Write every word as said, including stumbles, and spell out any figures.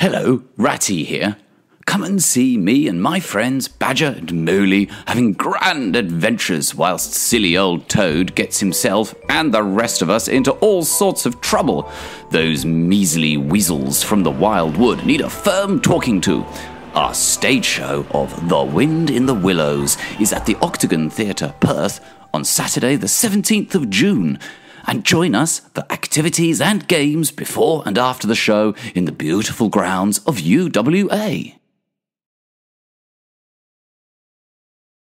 Hello, Ratty here. Come and see me and my friends Badger and Moley having grand adventures whilst silly old Toad gets himself and the rest of us into all sorts of trouble. Those measly weasels from the wild wood need a firm talking to. Our stage show of The Wind in the Willows is at the Octagon Theatre, Perth, on Saturday the seventeenth of June. And join us for activities and games before and after the show in the beautiful grounds of U W A.